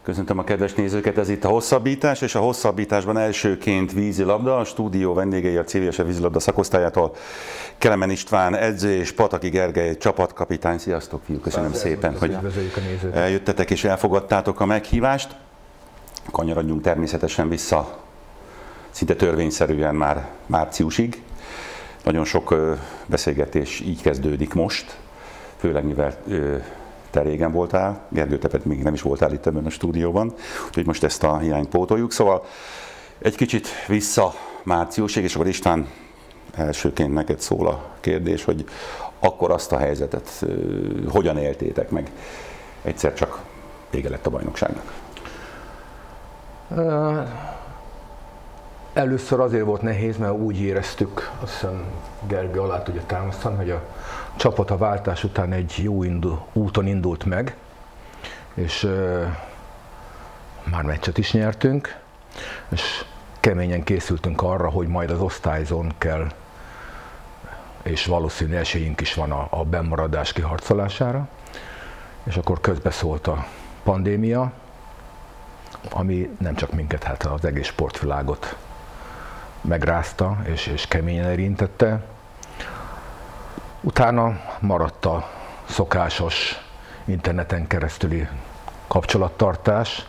Köszöntöm a kedves nézőket, ez itt a Hosszabbítás, és a Hosszabbításban elsőként vízilabda, a stúdió vendégei a CVSE vízilabda szakosztályától Kelemen István edző és Pataki Gergely csapatkapitány. Sziasztok, fiúk! Köszönöm szépen, hogy eljöttetek és elfogadtátok a meghívást. Kanyarodjunk természetesen vissza szinte törvényszerűen már márciusig. Nagyon sok beszélgetés így kezdődik most, főleg mivel te régen voltál, Gergő, te pedig még nem is voltál itt ebben a stúdióban, úgyhogy most ezt a hiányt pótoljuk. Szóval egy kicsit vissza márciusig, és akkor István, elsőként neked szól a kérdés, hogy akkor azt a helyzetet hogyan éltétek meg? Egyszer csak vége lett a bajnokságnak. Először azért volt nehéz, mert úgy éreztük, azt hiszem Gergő alá tudja támasztani, hogy a csapat a váltás után egy jó úton indult meg, és már meccset is nyertünk, és keményen készültünk arra, hogy majd az osztályzón kell, és valószínű esélyünk is van a bennmaradás kiharcolására, és akkor közbeszólt a pandémia, ami nem csak minket, hát az egész sportvilágot megrázta és keményen érintette. Utána maradt a szokásos interneten keresztüli kapcsolattartás.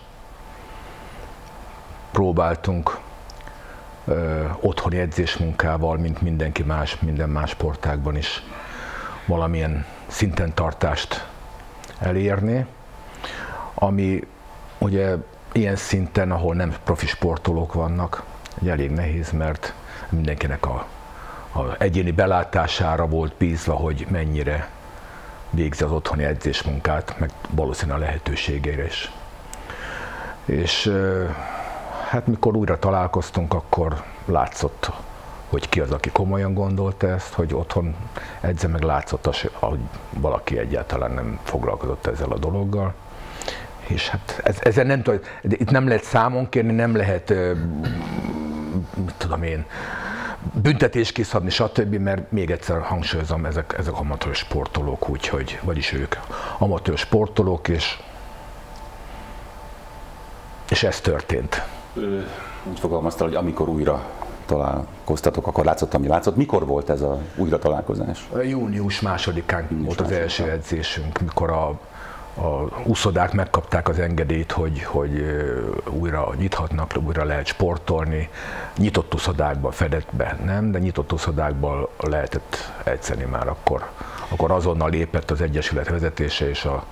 Próbáltunk otthoni edzésmunkával, mint mindenki más, minden más sportágban is valamilyen szinten tartást elérni, ami ugye ilyen szinten, ahol nem profi sportolók vannak, elég nehéz, mert mindenkinek a egyéni belátására volt bízva, hogy mennyire végzi az otthoni edzésmunkát, meg valószínűleg a lehetőségére is. És hát mikor újra találkoztunk, akkor látszott, hogy ki az, aki komolyan gondolta ezt, hogy otthon edze, meg látszott, hogy valaki egyáltalán nem foglalkozott ezzel a dologgal. És hát ezzel nem tudom, itt nem lehet számon kérni, nem lehet, mit tudom én, büntetés kiszabni, stb., mert még egyszer hangsúlyozom, ezek amatőr sportolók, úgyhogy, vagyis ők amatőr sportolók, és ez történt. Úgy fogalmaztál, hogy amikor újra találkoztatok, akkor látszott, ami látszott. Mikor volt ez az újra találkozás? Június 2-án volt az első edzésünk, mikor a úszodák megkapták az engedélyt, hogy újra nyithatnak, újra lehet sportolni. Nyitott úszodákban, fedettbe nem, de nyitott úszodákban lehetett edzeni már akkor azonnal lépett az egyesület vezetése és a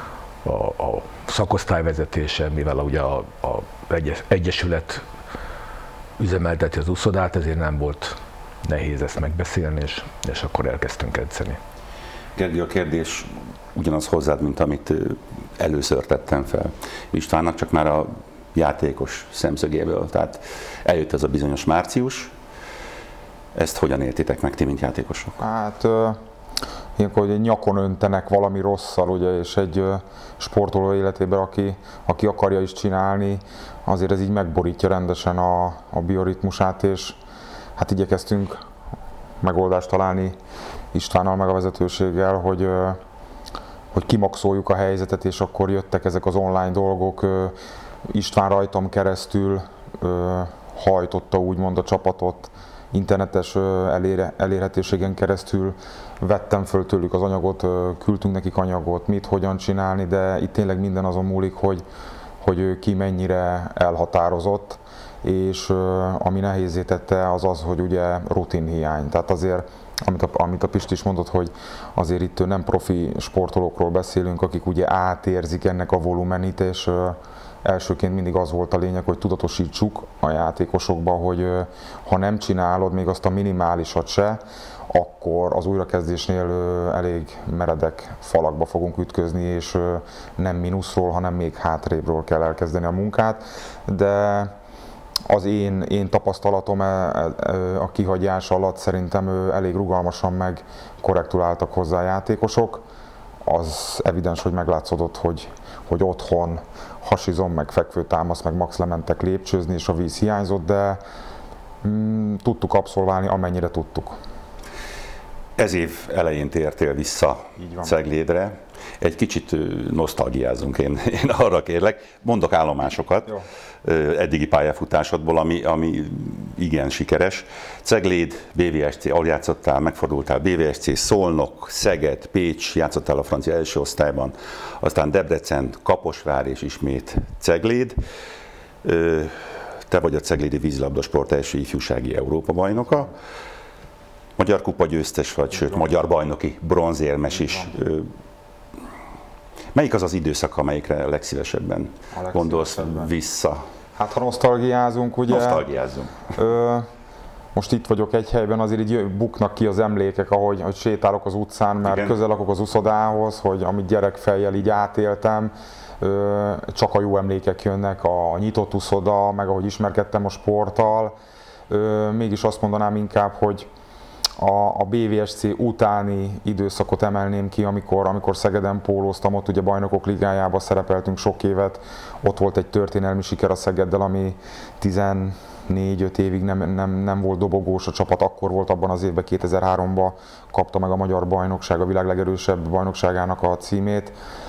szakosztály vezetése, mivel ugye az egyesület üzemelteti az úszodát, ezért nem volt nehéz ezt megbeszélni, és akkor elkezdtünk edzeni. Gergő, a kérdés ugyanaz hozzád, mint amit először tettem fel Istvánnak, csak már a játékos szemszögéből. Tehát eljött ez a bizonyos március. Ezt hogyan éltétek meg ti, mint játékosok? Hát ilyenkor hogy nyakon öntenek valami rosszal, ugye, és egy sportoló életében, aki akarja is csinálni, azért ez így megborítja rendesen a bioritmusát, és hát igyekeztünk megoldást találni Istvánnal meg a vezetőséggel, hogy kimaxoljuk a helyzetet, és akkor jöttek ezek az online dolgok. István rajtam keresztül hajtotta úgymond a csapatot, internetes elérhetőségen keresztül vettem föl tőlük az anyagot, küldtünk nekik anyagot, mit, hogyan csinálni, de itt tényleg minden azon múlik, hogy ki mennyire elhatározott, és ami nehézzé tette az, hogy ugye rutinhiány. Tehát azért, amit a Pisti is mondott, hogy azért itt nem profi sportolókról beszélünk, akik ugye átérzik ennek a volumenit, és elsőként mindig az volt a lényeg, hogy tudatosítsuk a játékosokba, hogy ha nem csinálod még azt a minimálisat se, akkor az újrakezdésnél elég meredek falakba fogunk ütközni, és nem mínuszról, hanem még hátrébről kell elkezdeni a munkát. De az én tapasztalatom a kihagyás alatt szerintem elég rugalmasan meg korrektül álltak hozzá a játékosok. Az evidens, hogy meglátszódott, hogy otthon hasizom, meg fekvőtámasz, meg max lementek lépcsőzni, és a víz hiányzott, de tudtuk abszolválni, amennyire tudtuk. Ez év elején tértél vissza Ceglédre. Egy kicsit nosztalgiázunk, én arra kérlek. Mondok állomásokat eddigi pályafutásodból, ami igen sikeres. Cegléd, BVSC, ahol játszottál, megfordultál, BVSC, Szolnok, Szeged, Pécs, játszottál a francia első osztályban, aztán Debrecen, Kaposvár és ismét Cegléd. Te vagy a ceglédi vízilabdasport első ifjúsági Európa-bajnoka. Magyar kupa győztes vagy, sőt, magyar bajnoki bronzérmes is. Melyik az az időszak, amelyikre legszívesebben gondolsz vissza? Hát ha nosztalgiázunk, ugye? Nosztalgiázunk. Most itt vagyok egy helyben, azért így buknak ki az emlékek, ahogy sétálok az utcán, mert igen, közel lakok az uszodához, hogy amit gyerekfejjel így átéltem, csak a jó emlékek jönnek, a nyitott uszoda, meg ahogy ismerkedtem a sporttal. Mégis azt mondanám inkább, hogy a BVSC utáni időszakot emelném ki, amikor Szegeden pólóztam, ott ugye Bajnokok Ligájában szerepeltünk sok évet, ott volt egy történelmi siker a Szegeddel, ami 14-5 évig nem volt dobogós a csapat, akkor volt abban az évben, 2003-ban kapta meg a magyar bajnokság, a világ legerősebb bajnokságának a címét.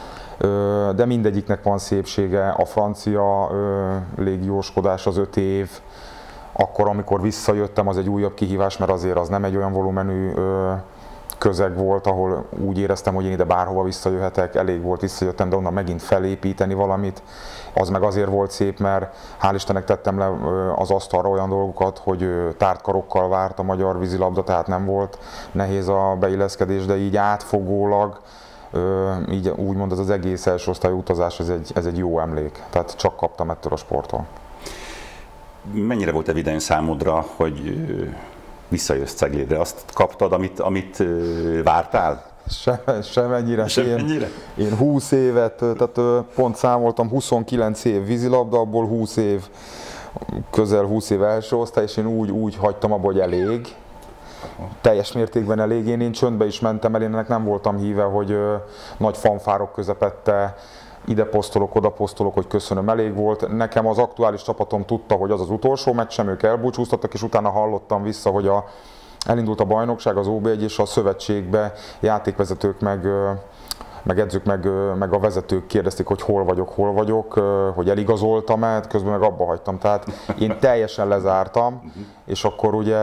De mindegyiknek van szépsége, a francia légióskodás az 5 év, akkor, amikor visszajöttem, az egy újabb kihívás, mert azért az nem egy olyan volumenű közeg volt, ahol úgy éreztem, hogy én ide bárhova visszajöhetek, elég volt, visszajöttem, de onnan megint felépíteni valamit. Az meg azért volt szép, mert hál' Istennek tettem le az asztalra olyan dolgokat, hogy tárt karokkal várt a magyar vízilabda, tehát nem volt nehéz a beilleszkedés, de így átfogólag, így úgymond az egész első osztályú utazás, ez egy jó emlék, tehát csak kaptam ettől a sporttól. Mennyire volt evidens számodra, hogy visszajössz Ceglédre? Azt kaptad, amit vártál? Semennyire. Én 20 évet, tehát pont számoltam, 29 év vízilabda, abból 20 év, közel 20 év első osztály, és én úgy hagytam abba, hogy elég. Teljes mértékben elég. Én csöndbe is mentem el, én ennek nem voltam híve, hogy nagy fanfárok közepette ide posztolok, oda posztolok, hogy köszönöm, elég volt. Nekem az aktuális csapatom tudta, hogy az az utolsó meccsem, ők elbúcsúztattak, és utána hallottam vissza, hogy elindult a bajnokság, az OB1, és a szövetségbe játékvezetők meg edzők, meg a vezetők kérdezték, hogy hol vagyok, hogy eligazoltam-e, közben meg abba hagytam. Tehát én teljesen lezártam, és akkor ugye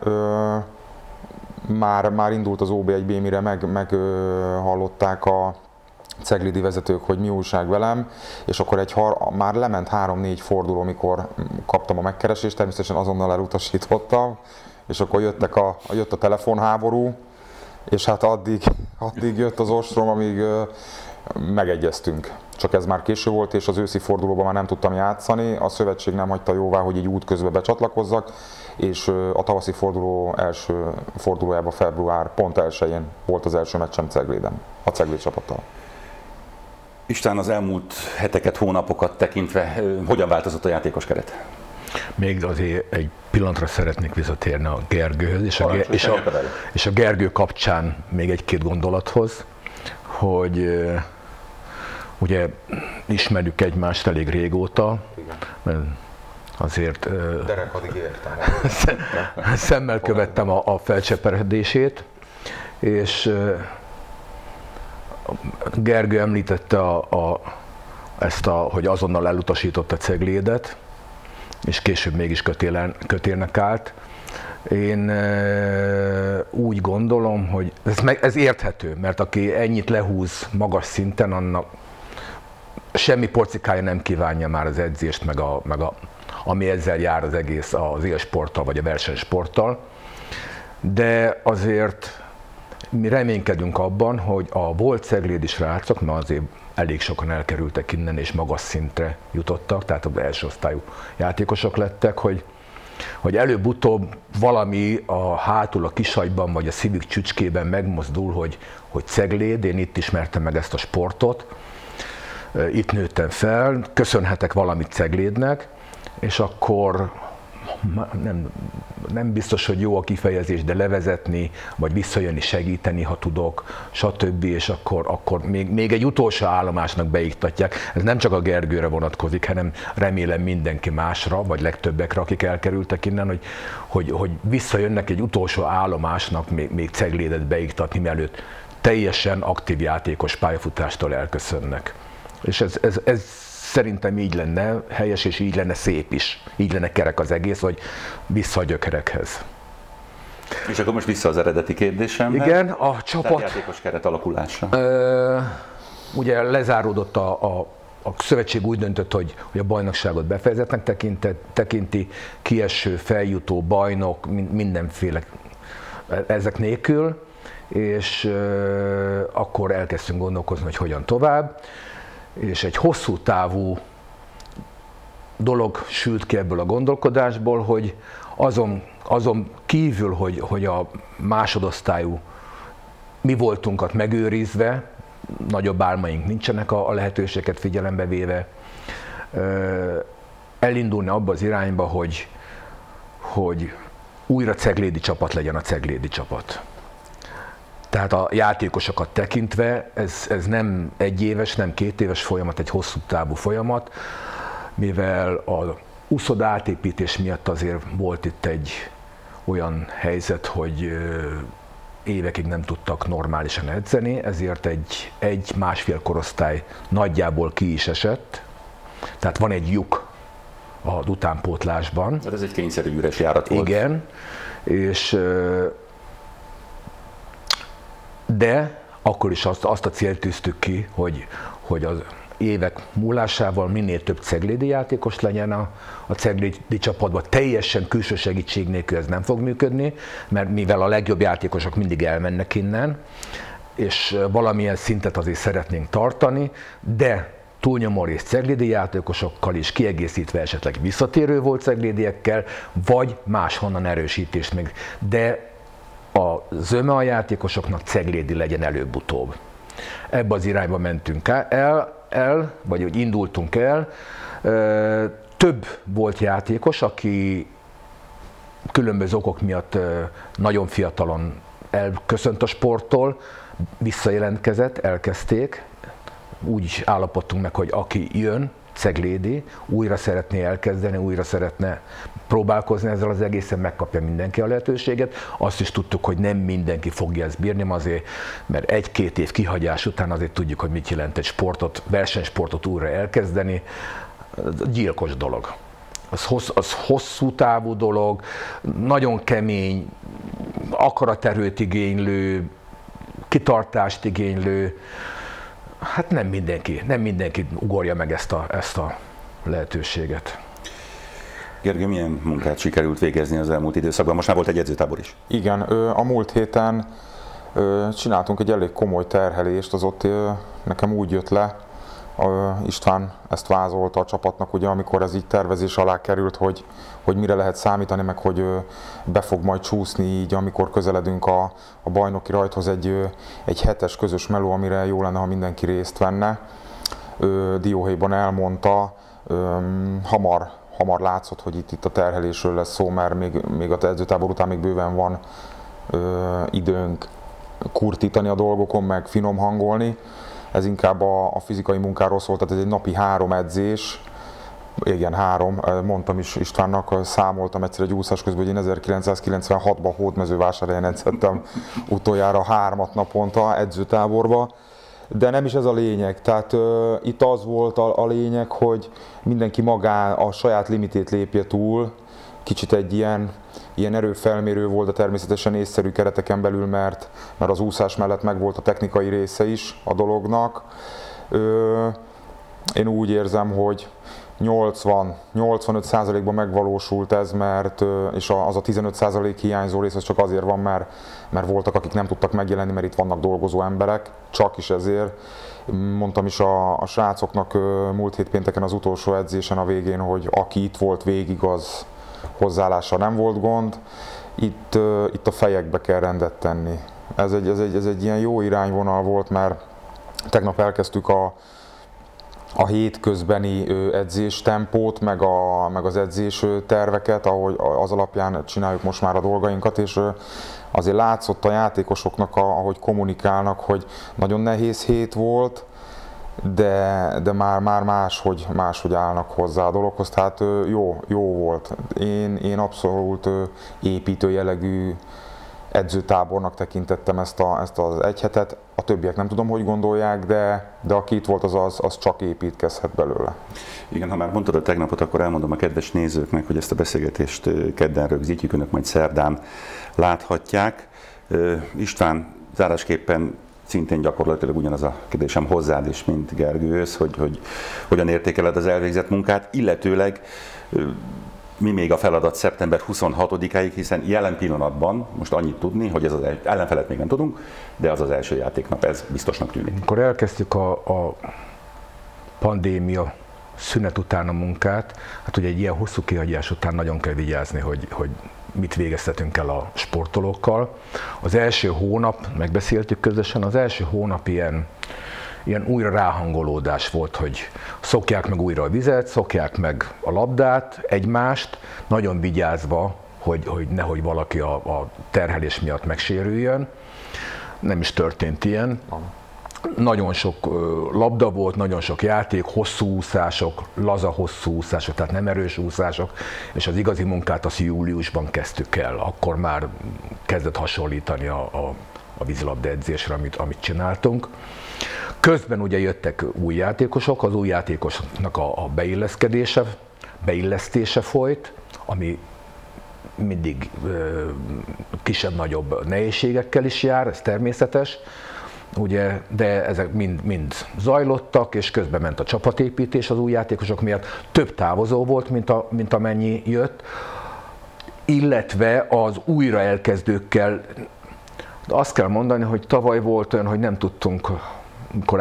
már indult az OB1B, mire meghallották a ceglédi vezetők, hogy mi újság velem, és akkor már lement 3-4 forduló, amikor kaptam a megkeresést, természetesen azonnal elutasítottam, és akkor jött a telefonháború, és hát addig jött az ostrom, amíg megegyeztünk. Csak ez már késő volt, és az őszi fordulóban már nem tudtam játszani, a szövetség nem hagyta jóvá, hogy így útközben becsatlakozzak, és a tavaszi forduló első fordulójában február pont 1-én volt az első meccsem Cegléden, a Cegléd csapattal. István, az elmúlt heteket, hónapokat tekintve hogyan változott a játékos keret? Még azért egy pillanatra szeretnék visszatérni a Gergőhöz, és a Gergő kapcsán még egy-két gondolathoz, hogy ugye ismerjük egymást elég régóta, mert azért szemmel követtem a felcseperedését, és Gergő említette hogy azonnal elutasította Ceglédet, és később mégis kötélnek állt. Én úgy gondolom, hogy ez érthető, mert aki ennyit lehúz magas szinten, annak semmi porcikája nem kívánja már az edzést, ami ezzel jár az egész az élsporttal vagy a versenysporttal. De azért mi reménykedünk abban, hogy a volt ceglédi srácok, mert azért elég sokan elkerültek innen és magas szintre jutottak, tehát az első osztályú játékosok lettek, hogy előbb-utóbb valami hátul a Kisagyban vagy a Szivik csücskében megmozdul, hogy Cegléd, én itt ismertem meg ezt a sportot, itt nőttem fel, köszönhetek valamit Ceglédnek, és akkor nem biztos, hogy jó a kifejezés, de levezetni, vagy visszajönni, segíteni, ha tudok, stb. És akkor még egy utolsó állomásnak beiktatják. Ez nem csak a Gergőre vonatkozik, hanem remélem mindenki másra, vagy legtöbbekre, akik elkerültek innen, hogy visszajönnek egy utolsó állomásnak még Ceglédet beiktatni, mielőtt teljesen aktív játékos pályafutástól elköszönnek. És ez szerintem így lenne helyes, és így lenne szép is. Így lenne kerek az egész, hogy vissza a gyökerekhez. És akkor most vissza az eredeti kérdésemhez. Igen, a csapat... játékos keret alakulása. Ugye lezáródott a szövetség úgy döntött, hogy a bajnokságot befejezetnek tekinti, kieső, feljutó, bajnok, mindenféle ezek nélkül, és akkor elkezdtünk gondolkozni, hogy hogyan tovább. És egy hosszú távú dolog sült ki ebből a gondolkodásból, hogy azon kívül, hogy a másodosztályú mi voltunkat megőrizve, nagyobb álmaink nincsenek a lehetőséget figyelembe véve, elindulni abba az irányba, hogy újra ceglédi csapat legyen a ceglédi csapat. Tehát a játékosokat tekintve ez nem egy éves, nem 2 éves folyamat, egy hosszú távú folyamat, mivel a úszoda átépítés miatt azért volt itt egy olyan helyzet, hogy évekig nem tudtak normálisan edzeni, ezért egy másfél korosztály nagyjából ki is esett. Tehát van egy lyuk az utánpótlásban. Ez egy kényszerű üres járat volt. Igen, és de akkor is azt a célt tűztük ki, hogy az évek múlásával minél több ceglédi játékos legyen a ceglédi csapatban. Teljesen külső segítség nélkül ez nem fog működni, mert mivel a legjobb játékosok mindig elmennek innen, és valamilyen szintet azért szeretnénk tartani, de túlnyomó rész ceglédi játékosokkal is, kiegészítve esetleg visszatérő volt ceglédiekkel, vagy máshonnan erősítést még. De a zöme a játékosoknak ceglédi legyen előbb-utóbb. Ebbe az irányba mentünk el, vagy úgy indultunk el. Több volt játékos, aki különböző okok miatt nagyon fiatalon elköszönt a sporttól, visszajelentkezett, elkezdték. Úgy is állapodtunk meg, hogy aki jön, ceglédi, újra szeretné elkezdeni, újra szeretne próbálkozni ezzel az egészen, megkapja mindenki a lehetőséget. Azt is tudtuk, hogy nem mindenki fogja ezt bírni, azért, mert 1-2 év kihagyás után azért tudjuk, hogy mit jelent egy sportot, versenysportot újra elkezdeni. Gyilkos dolog. Az hosszú távú dolog, nagyon kemény, akaraterőt igénylő, kitartást igénylő. Hát nem mindenki ugorja meg ezt a lehetőséget. Gergő, milyen munkát sikerült végezni az elmúlt időszakban? Most már volt egy edzőtábor is. Igen, a múlt héten csináltunk egy elég komoly terhelést, az ott nekem úgy jött le, István ezt vázolta a csapatnak, ugye, amikor ez így tervezés alá került, hogy mire lehet számítani, meg hogy be fog majd csúszni így, amikor közeledünk a bajnoki rajthoz egy hetes közös meló, amire jó lenne, ha mindenki részt venne. Dióhéjban elmondta, hamar látszott, hogy itt a terhelésről lesz szó, mert még az edzőtábor után még bőven van időnk kurtítani a dolgokon, meg finom hangolni. Ez inkább a fizikai munkáról szólt, tehát ez egy napi 3 edzés. Igen, 3. Mondtam is Istvánnak, számoltam egyszer egy úszás közben, hogy én 1996-ban Hódmezővásárhelyen edzettem utoljára 3 naponta edzőtáborba. De nem is ez a lényeg, tehát itt az volt a lényeg, hogy mindenki magán a saját limitét lépje túl. Kicsit egy ilyen erőfelmérő volt, de természetesen észszerű kereteken belül, mert az úszás mellett megvolt a technikai része is a dolognak. Én úgy érzem, hogy 80-85%-ban megvalósult ez, és az a 15% hiányzó rész az csak azért van, mert voltak, akik nem tudtak megjelenni, mert itt vannak dolgozó emberek, csak is ezért. Mondtam is a srácoknak múlt hét pénteken az utolsó edzésen a végén, hogy aki itt volt végig, az hozzáállása nem volt gond. Itt a fejekbe kell rendet tenni. Ez egy ilyen jó irányvonal volt, mert tegnap elkezdtük a a hétközbeni edzéstempót, meg az edzés terveket, ahogy az alapján csináljuk most már a dolgainkat, és azért látszott a játékosoknak, ahogy kommunikálnak, hogy nagyon nehéz hét volt, de már máshogy állnak hozzá a dologhoz, tehát jó volt. Én abszolút építő jellegű edzőtábornak tekintettem ezt az egy hetet. A többiek nem tudom, hogy gondolják, de aki itt volt, az csak építkezhet belőle. Igen, ha már mondtad a tegnapot, akkor elmondom a kedves nézőknek, hogy ezt a beszélgetést kedden rögzítjük, önök majd szerdán láthatják. István, zárásképpen szintén gyakorlatilag ugyanaz a kérdésem hozzád is, mint Gergőhöz, hogy hogyan értékeled az elvégzett munkát, illetőleg mi még a feladat szeptember 26-áig, hiszen jelen pillanatban most annyit tudni, hogy ez az ellenfelet még nem tudunk, de az első játéknap, ez biztosnak tűnik. Amikor elkezdtük a pandémia szünet után a munkát, hát ugye egy ilyen hosszú kihagyás után nagyon kell vigyázni, hogy mit végeztetünk el a sportolókkal. Az első hónap, megbeszéltük közösen, az első hónap ilyen újra ráhangolódás volt, hogy szokják meg újra a vizet, szokják meg a labdát, egymást, nagyon vigyázva, hogy nehogy valaki a terhelés miatt megsérüljön. Nem is történt ilyen. Nagyon sok labda volt, nagyon sok játék, hosszú úszások, laza hosszú úszások, tehát nem erős úszások, és az igazi munkát azt júliusban kezdtük el. Akkor már kezdett hasonlítani a vízilabda edzésre, amit csináltunk. Közben ugye jöttek új játékosok, az új játékosoknak a beillesztése folyt, ami mindig kisebb-nagyobb nehézségekkel is jár, ez természetes, ugye, de ezek mind zajlottak, és közben ment a csapatépítés az új játékosok miatt. Több távozó volt, mint amennyi jött, illetve az újra elkezdőkkel. Azt kell mondani, hogy tavaly volt olyan, hogy nem tudtunk, amikor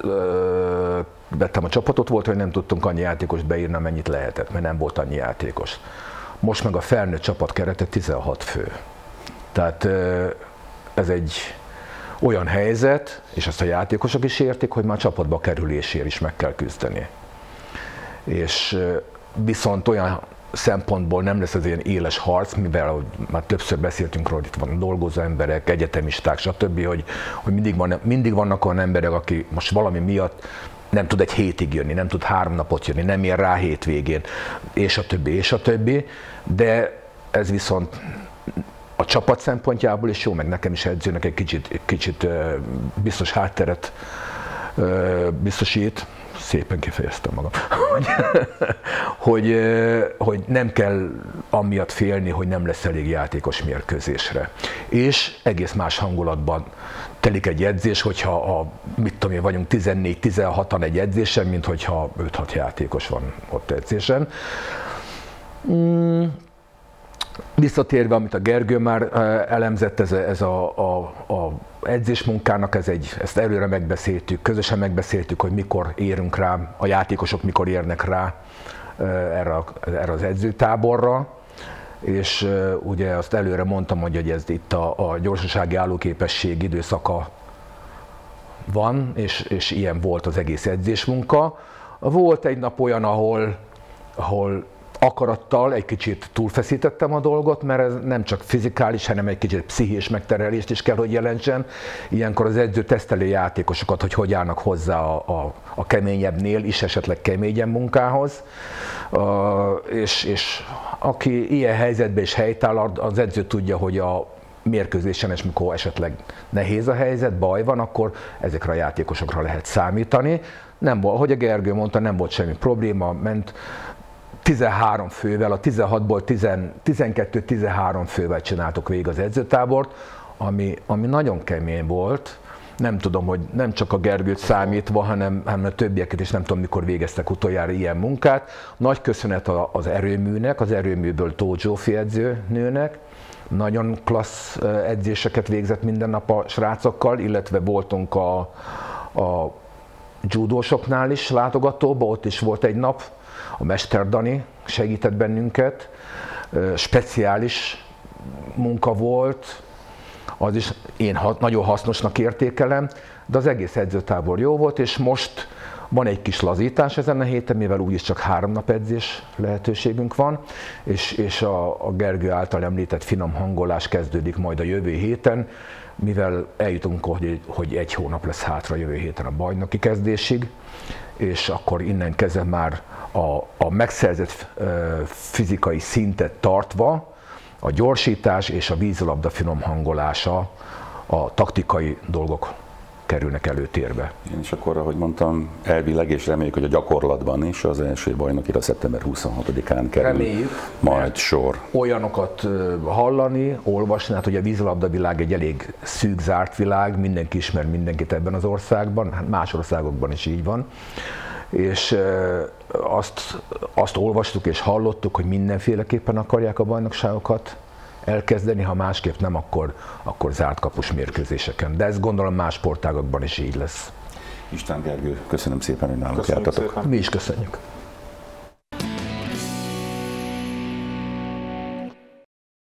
vettem a csapatot, volt, hogy nem tudtunk annyi játékost beírni, amennyit lehetett, mert nem volt annyi játékos. Most meg a felnőtt csapat kerete 16 fő. Tehát ez egy olyan helyzet, és ezt a játékosok is értik, hogy már csapatba kerülésért is meg kell küzdeni. És viszont olyan szempontból nem lesz ez ilyen éles harc, mivel ahogy már többször beszéltünk róla, itt van dolgozó emberek, egyetemisták, stb., hogy mindig vannak olyan emberek, aki most valami miatt nem tud egy hétig jönni, nem tud 3 napot jönni, nem ér rá hétvégén, és a többi, de ez viszont a csapat szempontjából is jó, meg nekem is edzőnek egy kicsit biztos hátteret biztosít, szépen kifejeztem magam, hogy nem kell amiatt félni, hogy nem lesz elég játékos mérkőzésre. És egész más hangulatban telik egy edzés, hogyha mit tudom én, vagyunk 14-16-an egy edzésen, mint hogyha 5-6 játékos van ott edzésen. Visszatérve, amit a Gergő már elemzett, ez a edzésmunkának, ezt előre megbeszéltük, közösen megbeszéltük, hogy mikor érünk rá, a játékosok mikor érnek rá erre az edzőtáborra, és ugye azt előre mondtam, hogy ez itt a gyorsasági állóképesség időszaka van, és ilyen volt az egész edzésmunka. Volt egy nap olyan, ahol akarattal egy kicsit túlfeszítettem a dolgot, mert ez nem csak fizikális, hanem egy kicsit pszichés megterhelést is kell, hogy jelentsen. Ilyenkor az edző teszteli játékosokat, hogy állnak hozzá a keményebbnél is, esetleg keményebb munkához. És aki ilyen helyzetben is helytáll, az edző tudja, hogy a mérkőzésen, és mikor esetleg nehéz a helyzet, baj van, akkor ezekre a játékosokra lehet számítani. Nem volt, ahogy a Gergő mondta, nem volt semmi probléma, ment 13 fővel, a 16-ból 12-13 fővel csináltuk végig az edzőtábort, ami nagyon kemény volt. Nem tudom, hogy nem csak a Gergőt számítva, hanem a többieket is, nem tudom, mikor végeztek utoljára ilyen munkát. Nagy köszönet az erőműnek, az erőműből Tóth Zsófi edzőnőnek. Nagyon klassz edzéseket végzett minden nap a srácokkal, illetve voltunk a judósoknál is látogatóba, ott is volt egy nap. A Mester Dani segített bennünket, speciális munka volt, az is én nagyon hasznosnak értékelem, de az egész edzőtábor jó volt, és most Van egy kis lazítás ezen a héten, mivel úgyis csak 3 nap edzés lehetőségünk van, és a Gergő által említett finom hangolás kezdődik majd a jövő héten, mivel eljutunk, hogy 1 hónap lesz hátra jövő héten a bajnoki kezdésig, és akkor innen kezdve már a megszerzett fizikai szintet tartva a gyorsítás és a vízilabda finom hangolása, a taktikai dolgok kerülnek előtérbe. És akkor, ahogy mondtam, elvileg, és reméljük, hogy a gyakorlatban is az első bajnokira szeptember 26-án kerül Reméljük, majd sor. Olyanokat hallani, olvasni, hát ugye a vízilabda világ egy elég szűk, zárt világ, mindenki ismer mindenkit ebben az országban, hát más országokban is így van. És azt olvastuk és hallottuk, hogy mindenféleképpen akarják a bajnokságokat elkezdeni, ha másképp nem, akkor zárt kapus mérkőzéseken. De ez gondolom más sportágakban is így lesz. István, Gergő, köszönöm szépen, hogy nálunk jártatok. Mi is köszönjük.